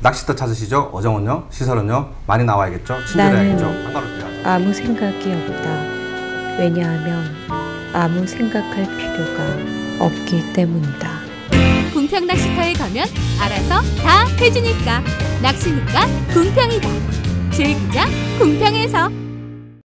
낚싯대 찾으시죠? 어정은요? 시설은요? 많이 나와야겠죠? 친절해야겠죠? 한가롭게 아무 생각이 없다. 왜냐하면 아무 생각할 필요가 없기 때문이다. 궁평낚시터에 가면 알아서 다 해주니까. 낚시니까 궁평이다. 즐기자 궁평에서.